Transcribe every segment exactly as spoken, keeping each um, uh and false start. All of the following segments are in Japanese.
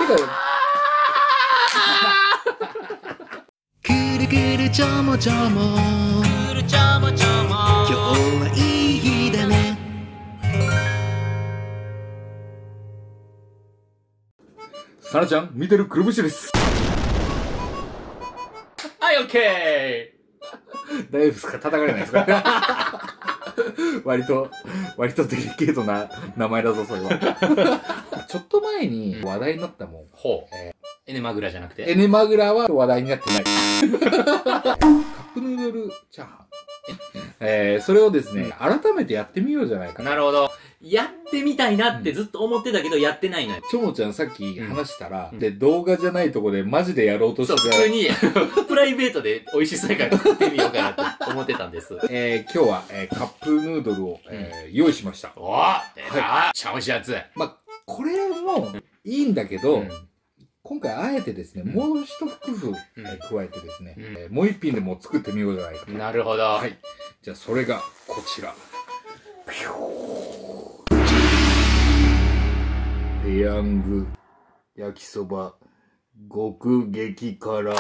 くるくるちょもちょもくるちょもちょも今日はいい日だね。 さなちゃん見てるくるぶしです。 はい、オッケー。大丈夫ですか？叩かれないですか？割と、割とデリケートな名前だぞ、それは。ちょっと前に話題になったもん。 ほう。えー、エネマグラじゃなくてエネマグラは話題になってない。カップヌードルチャーハン。えー、それをですね、改めてやってみようじゃないかな。 なるほど。やってみたいなってずっと思ってたけど、やってないのよ。 ちょもちゃんさっき話したら、で、動画じゃないとこでマジでやろうとしてそう、普通に、プライベートで美味しそうやから作ってみようかなと思ってたんです。 えー、今日は、えー、カップヌードルを、えー、用意しました。 おぉ出た、はい、ちゃ美味しいやつ。 まあ、これもいいんだけど、 うん今回あえてですね、うん、もう一工夫、うんえー、加えてですね、うんえー、もう一品でも作ってみようじゃないかと。 なるほど。 はい。じゃあそれがこちら。ペヤング焼きそば極激辛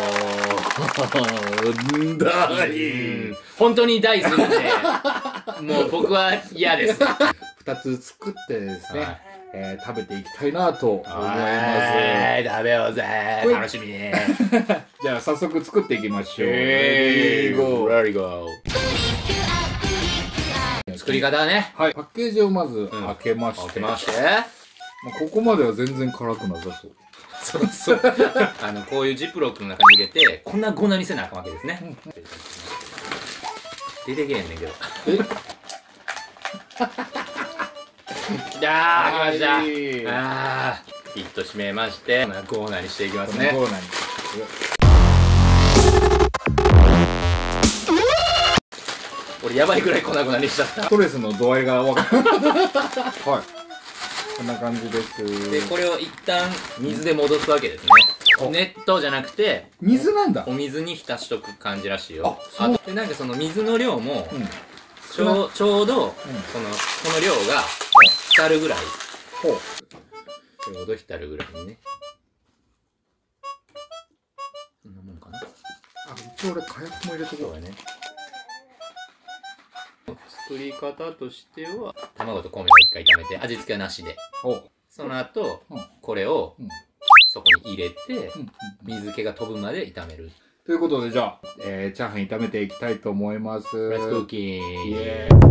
んだい。 本当に大好きで、もう僕は嫌です。 二つ作ってですね。はいえー、食べていきたいなと思います。 はい、食べようぜ。楽しみに。 じゃあ早速作っていきましょう。 レディーゴー。レディーゴー。作り方はね。 はい。パッケージをまず開けまして。開けまして。まあここまでは全然辛くなさそう。 そうそう。あの、こういうジップロックの中に入れて、こんな粉にせなあかんわけですね。うん、出てけへんねんけど。えきたー、きました。ああ、ピッと締めまして、コーナーにしていきますね。 コーナーに。 俺やばいぐらい粉々にしちゃった。 ストレスの度合いが分かる。はい。こんな感じです。 で、これを一旦水で戻すわけですね。熱湯じゃなくて、 水なんだ。 お水に浸しとく感じらしいよ。あと、で、なんかその水の量も、うんちょう、ちょうど、うん、その、この量が、浸るぐらい。ほう。ちょうど浸るぐらいにね。そんなもんかな。あ、 一応俺、火薬も入れとこうやね。 作り方としては、卵と米を一回炒めて、味付けはなしで。その後、うん、これを、うん、そこに入れて、うん、水気が飛ぶまで炒める。 ということで、じゃあ、えー、チャーハン炒めていきたいと思います。 レッツクッキング。イエー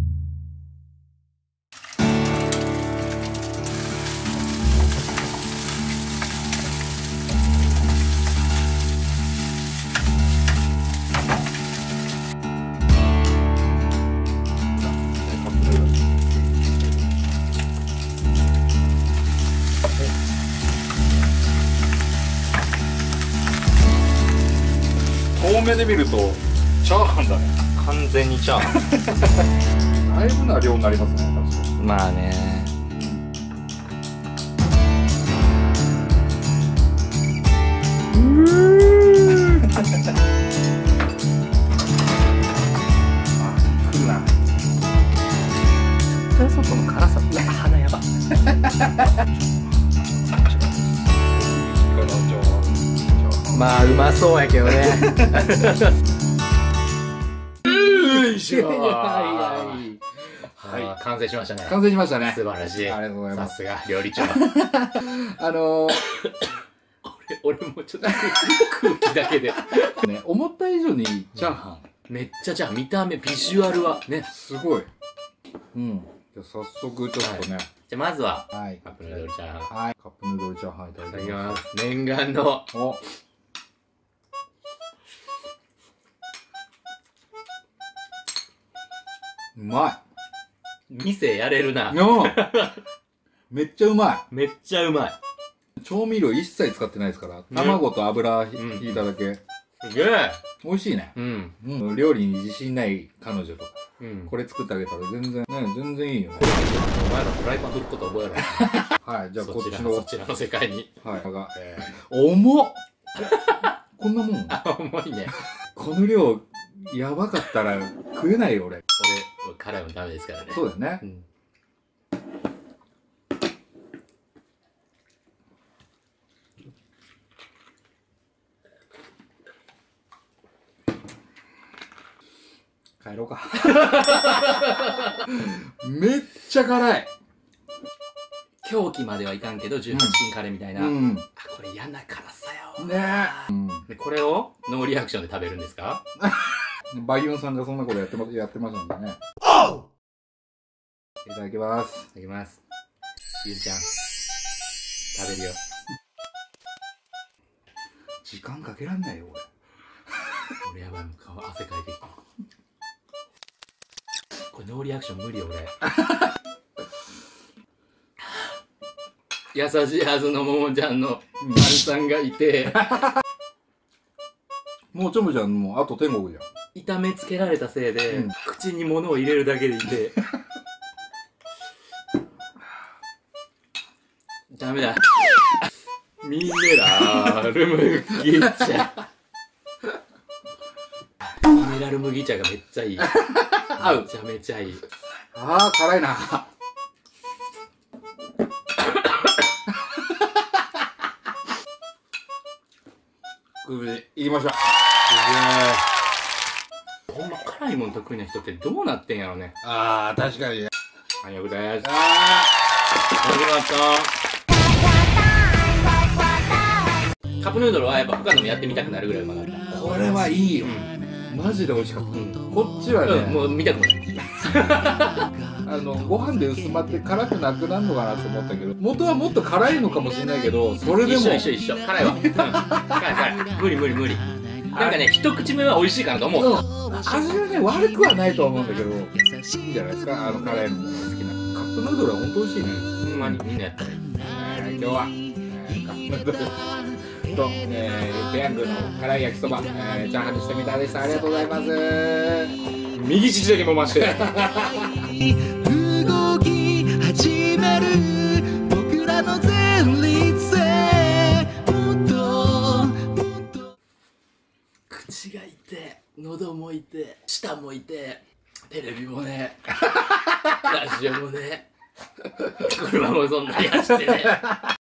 遠目で見るとチャーハンだね。 完全にチャーハン。だいぶな量になりますね、確かに。 まあね。うーん。 あ、来るな。 絶対外の辛さ、うわ、鼻やば。まあうまそうやけどね。よいしょ。はいはい。完成しましたね。 完成しましたね。 素晴らしい。 ありがとうございます。 さすが料理長。 あのー、 俺俺もちょっと空気だけでね、思った以上にチャーハン。 めっちゃじゃあ見た目ビジュアルはねすごい。うん。じゃあ早速ちょっとね。 じゃあまずははい、 カップヌードルチャーハン。 はい、カップヌードルチャーハンいただきます。 念願の。お。 うまい。店やれるな。 めっちゃうまい。めっちゃうまい。 調味料一切使ってないですから。卵と油ひいただけ。 すげえ。 美味しいね。うん。うん。料理に自信ない彼女とか。うん。これ作ってあげたら全然、ね、全然いいよね。 お前らフライパン取ること覚えろ。 はい、じゃあこっちの。 そちらの世界に。 はい。が、えー、重っこんなもん重いね。 この量、やばかったら食えないよ、俺。 俺、辛いもダメですからね。 そうだよね。うん、 帰ろうか。めっちゃ辛い。 狂気まではいかんけどじゅうはちきんカレーみたいな、うん、あ、これ嫌な辛さよねえ、うん、 でこれをノーリアクションで食べるんですか？ バイユンさんがそんなことやってま、やってましたんでね。いただきます。 いただきます。ゆうちゃん食べるよ。 時間かけらんないよ俺。 俺やばい、もう顔汗かいてきた。これノーリアクション無理よ俺。優しいはずのももちゃんのマルさんがいて、 もうちょむちゃんもうあと天国じゃん。 痛めつけられたせいで、うん、口に物を入れるだけでいてダメだ。ミネラル麦茶ミネラル麦茶がめっちゃいい。合う。めちゃめちゃいい。 ああ、辛いな。行きましょう。 ほんま辛いもん得意な人ってどうなってんやろね。 ああ、確かに。 ありがとうございます。ありがとう。カップヌードルはやっぱ他のもやってみたくなるぐらいうまかった。 これはいいよ。うん、マジで美味しかった。うん、こっちはね、 うん、もう見たくもない。 あのご飯で薄まって辛くなくなるのかなと思ったけど、元はもっと辛いのかもしれないけど、それでも一緒一緒一緒。辛いわ。うん、辛い辛い。無理無理無理。なんかね、一口目は美味しいかなと思う。 うん、味はね、悪くはないと思うんだけど、いいんじゃないですか、あの辛いのものが好きな。カップヌードルは本当美味しいね。 ほんまにみんなやったらいい。 えー、今日は、えー、カップヌードルと、えー、ペヤングの辛い焼きそば、えー、チャーハンにしてみたでした。ありがとうございます。 右乳だけもまして。 動き始める僕らの前立腺、もっともっと口が痛い、喉も痛い、舌も痛い、テレビもね、ラジオもね、車もそんなに走ってね。